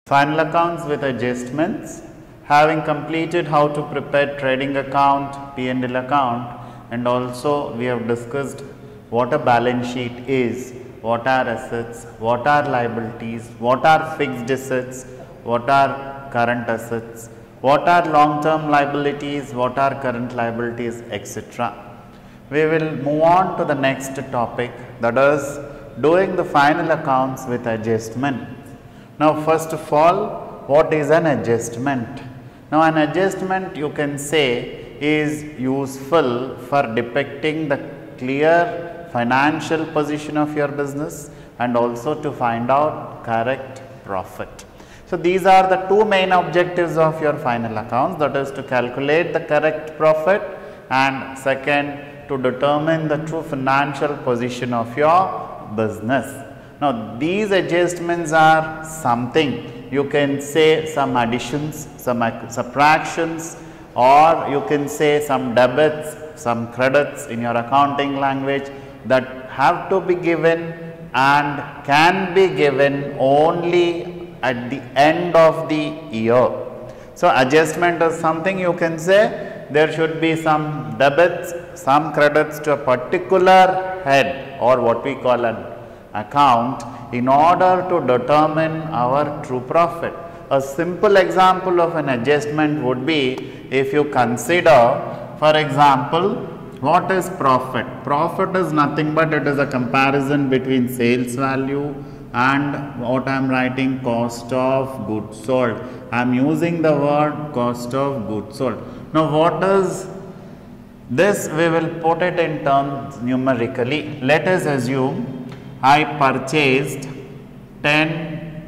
Final accounts with adjustments. Having completed how to prepare trading account, P&L account, and also we have discussed what a balance sheet is, what are assets, what are liabilities, what are fixed assets, what are current assets, what are long term liabilities, what are current liabilities, etc. We will move on to the next topic, that is doing the final accounts with adjustment. Now, first of all, what is an adjustment? Now, an adjustment you can say is useful for depicting the clear financial position of your business and also to find out correct profit. So, these are the two main objectives of your final accounts, that is to calculate the correct profit and second to determine the true financial position of your business. Now, these adjustments are something you can say some additions, some subtractions, or you can say some debits, some credits in your accounting language that have to be given and can be given only at the end of the year. So, adjustment is something you can say there should be some debits, some credits to a particular head or what we call an account in order to determine our true profit. A simple example of an adjustment would be if you consider, for example, what is profit? Profit is nothing but it is a comparison between sales value and what I am writing, cost of goods sold. I am using the word cost of goods sold. Now, what is this? We will put it in terms numerically. Let us assume I purchased 10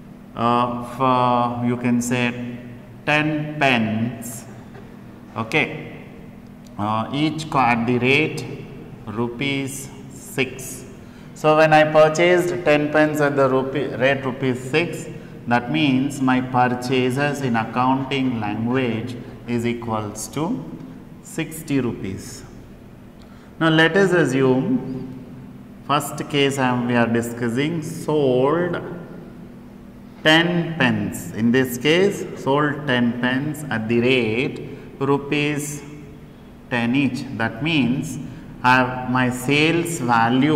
you can say 10 pens, okay, each at the rate rupees 6. So, when I purchased 10 pens at the rate rupees 6, that means my purchases in accounting language is equals to 60 rupees. Now, let us assume first case we are discussing sold 10 pens. In this case, sold 10 pens at the rate rupees 10 each. That means I have my sales value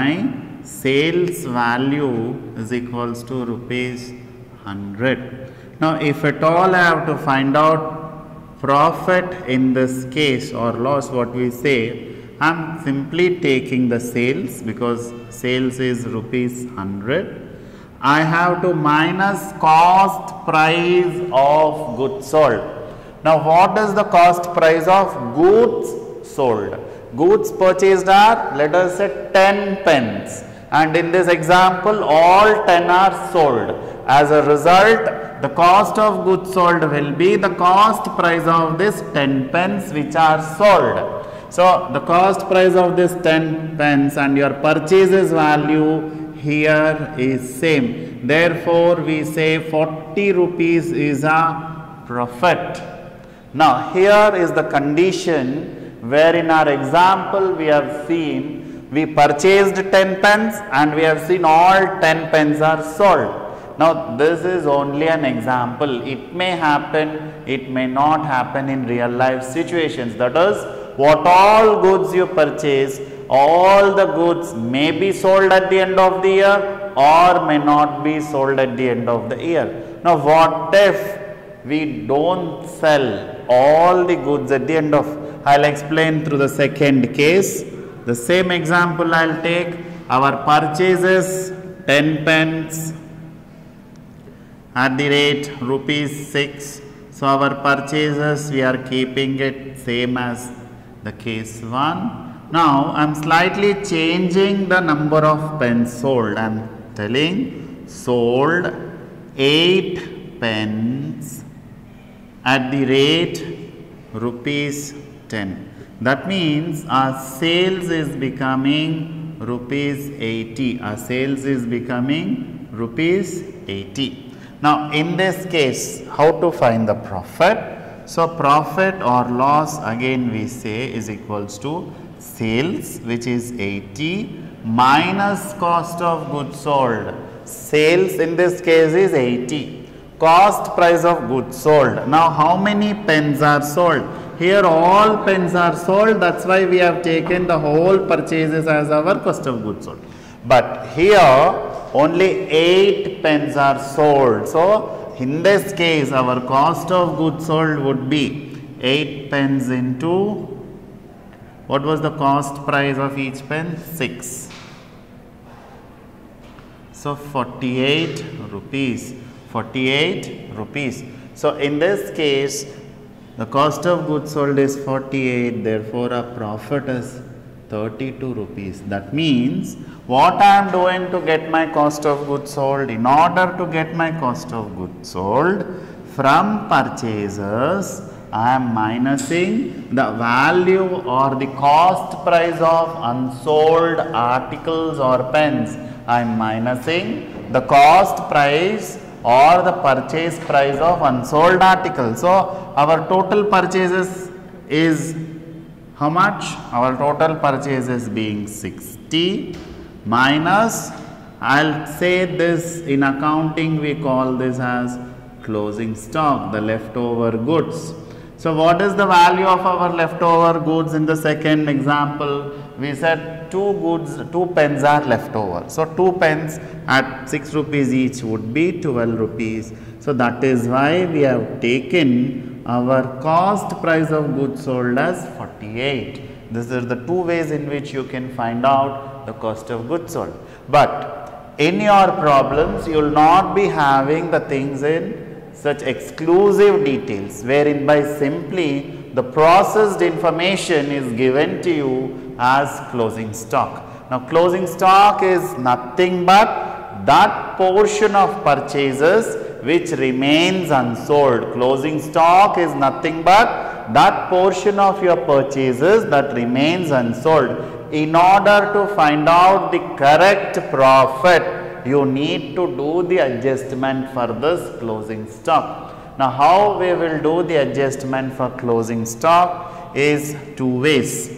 is equals to rupees 100. Now, if at all I have to find out profit in this case or loss, what we say, I am simply taking the sales because sales is rupees 100. I have to minus cost price of goods sold. Now, what is the cost price of goods sold? Goods purchased are, let us say, 10 pens, and in this example all 10 are sold. As a result, the cost of goods sold will be the cost price of this 10 pens which are sold. So, the cost price of this 10 pens and your purchases value here is same. Therefore, we say 40 rupees is a profit. Now, here is the condition where in our example we have seen we purchased 10 pens and we have seen all 10 pens are sold. Now, this is only an example. It may happen, it may not happen in real life situations. That is, what all goods you purchase, all the goods may be sold at the end of the year or may not be sold at the end of the year. Now, what if we don't sell all the goods at the end of? I will explain through the second case. The same example I will take. Our purchases 10 pens at the rate rupees 6. So, our purchases we are keeping it same as the case 1. Now, I am slightly changing the number of pens sold. I am telling sold 8 pens at the rate rupees 10. That means our sales is becoming rupees 80. Our sales is becoming rupees 80. Now, in this case, how to find the profit? So, profit or loss again we say is equals to sales, which is 80 minus cost of goods sold. Sales in this case is 80. Cost price of goods sold. Now how many pens are sold? Here all pens are sold, that's why we have taken the whole purchases as our cost of goods sold. But here only 8 pens are sold. So in this case our cost of goods sold would be 8 pens into, what was the cost price of each pen? 6. So 48 rupees. 48 rupees. So in this case the cost of goods sold is 48, therefore a profit is 32 rupees. That means what I am doing to get my cost of goods sold? In order to get my cost of goods sold from purchases, I am minusing the value or the cost price of unsold articles or pens. I am minusing the cost price or the purchase price of unsold articles. So our total purchases is how much? Our total purchases being 60 minus, I'll say this in accounting we call this as closing stock, the leftover goods. So what is the value of our leftover goods in the second example? We said 2 pens are left over. So 2 pens at 6 rupees each would be 12 rupees. So that is why we have taken our cost price of goods sold as 48. This is the 2 ways in which you can find out the cost of goods sold. But in your problems you will not be having the things in such exclusive details, wherein by simply the processed information is given to you as closing stock. Now closing stock is nothing but that portion of purchases which remains unsold. Closing stock is nothing but that portion of your purchases that remains unsold. In order to find out the correct profit, you need to do the adjustment for this closing stock. Now how we will do the adjustment for closing stock is 2 ways.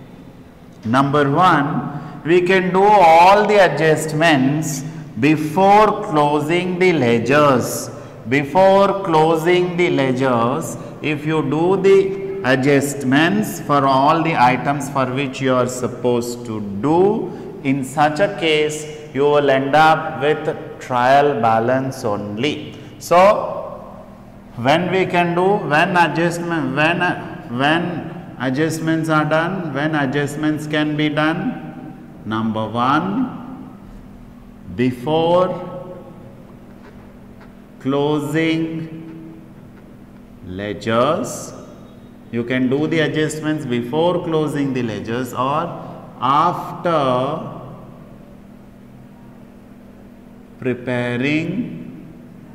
Number 1, we can do all the adjustments before closing the ledgers. Before closing the ledgers, if you do the adjustments for all the items for which you are supposed to do, in such a case you will end up with trial balance only. So when we can do, when adjustments are done, when adjustments can be done? Number 1, before closing ledgers. You can do the adjustments before closing the ledgers or after preparing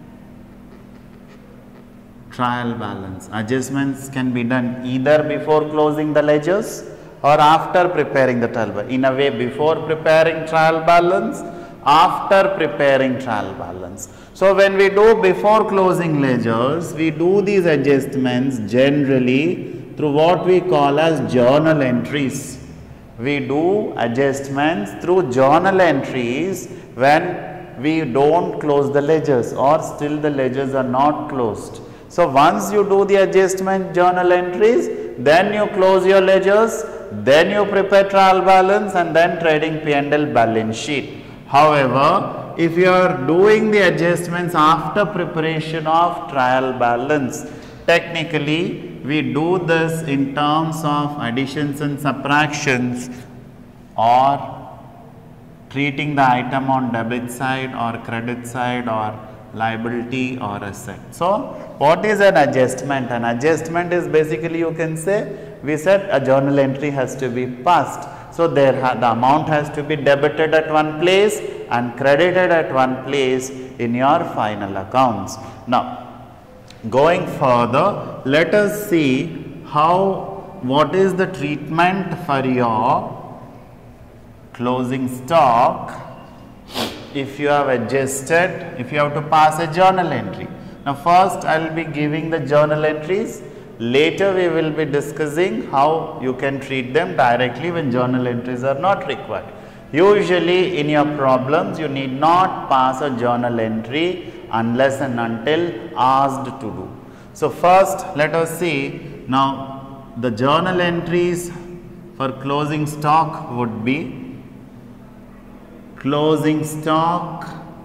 trial balance. Adjustments can be done either before closing the ledgers or after preparing the trial balance. In a way, before preparing trial balance, after preparing trial balance. So when we do before closing ledgers, we do these adjustments generally through what we call as journal entries. We do adjustments through journal entries when we don't close the ledgers or still the ledgers are not closed. So once you do the adjustment journal entries, then you close your ledgers, then you prepare trial balance and then trading P&L balance sheet. However, if you are doing the adjustments after preparation of trial balance, technically we do this in terms of additions and subtractions or treating the item on debit side or credit side or liability or asset. So what is an adjustment? An adjustment is basically, you can say, we said a journal entry has to be passed. So the amount has to be debited at one place and credited at one place in your final accounts. Now going further, let us see what is the treatment for your closing stock if you have adjusted, if you have to pass a journal entry. Now first I will be giving the journal entries, later we will be discussing how you can treat them directly when journal entries are not required. Usually in your problems you need not pass a journal entry unless and until asked to do. So first let us see now the journal entries for closing stock would be closing stock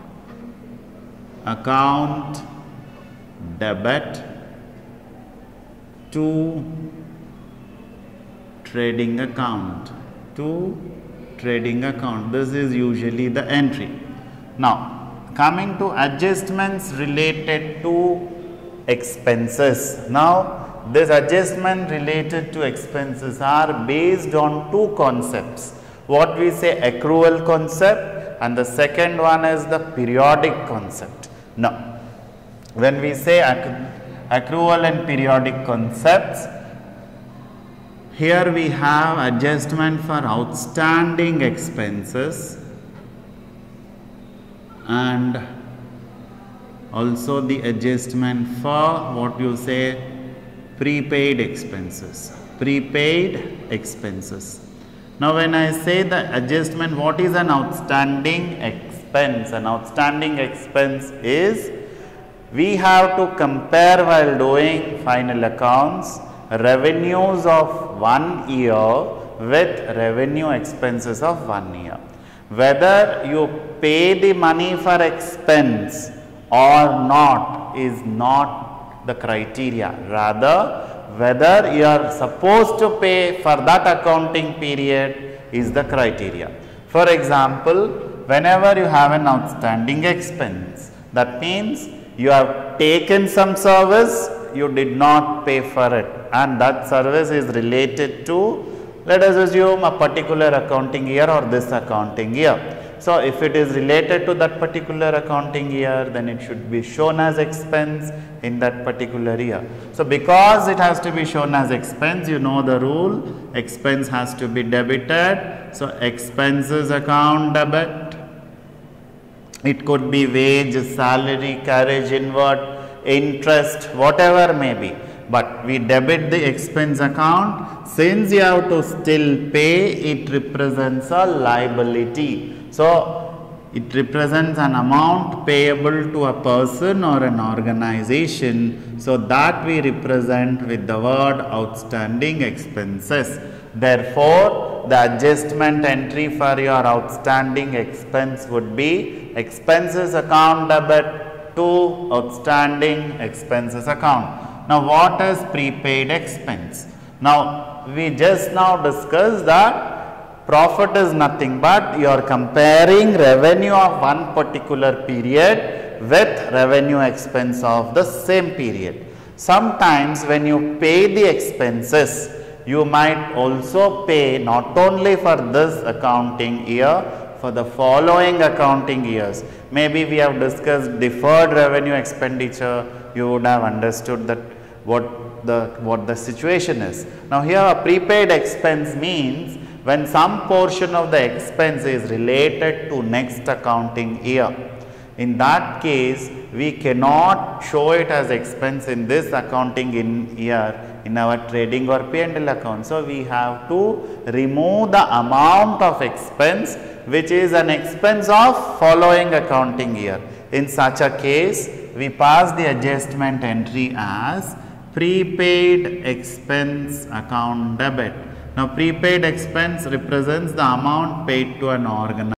account debit to trading account This is usually the entry. Now coming to adjustments related to expenses. Now this adjustment related to expenses are based on two concepts. What we say accrual concept, and the second one is the periodic concept. Now when we say accrual and periodic concepts, here we have adjustment for outstanding expenses and also the adjustment for what you say prepaid expenses. Now when I say the adjustment, what is an outstanding expense? An outstanding expense is we have to compare while doing final accounts revenues of 1 year with revenue expenses of 1 year. Whether you pay the money for expense or not is not the criteria. Rather, whether you are supposed to pay for that accounting period is the criteria. For example, whenever you have an outstanding expense, that means you have taken some service, you did not pay for it, and that service is related to, let us assume, a particular accounting year or this accounting year. So if it is related to that particular accounting year, then it should be shown as expense in that particular year. So because it has to be shown as expense, you know the rule, expense has to be debited. So expenses account debit. It could be wage, salary, carriage inward, interest, whatever may be. But we debit the expense account. Since you have to still pay, it represents a liability. So it represents an amount payable to a person or an organization. So that we represent with the word outstanding expenses. Therefore, the adjustment entry for your outstanding expense would be expenses account debit to outstanding expenses account. Now what is prepaid expense? Now we just now discussed that profit is nothing but you are comparing revenue of one particular period with revenue expense of the same period. Sometimes when you pay the expenses, you might also pay not only for this accounting year, for the following accounting years. Maybe we have discussed deferred revenue expenditure, you would have understood that what the situation is. Now here a prepaid expense means when some portion of the expense is related to next accounting year. In that case, we cannot show it as expense in this accounting year in our trading or P&L account. So we have to remove the amount of expense which is an expense of following accounting year. In such a case, we pass the adjustment entry as prepaid expense account debit. Now prepaid expense represents the amount paid to an organization